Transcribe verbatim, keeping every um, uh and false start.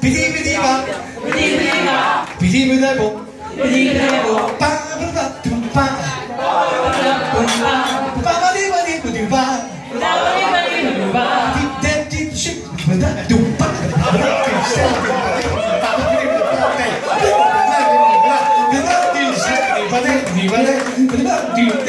ビリビリバビリビリバビリビリバビリビリババババトゥンバババディバディブディバババディバディブディバディディディシュッバダドゥババダディシュッバダディバダディバダディバダディバダディバダディバダディバダディ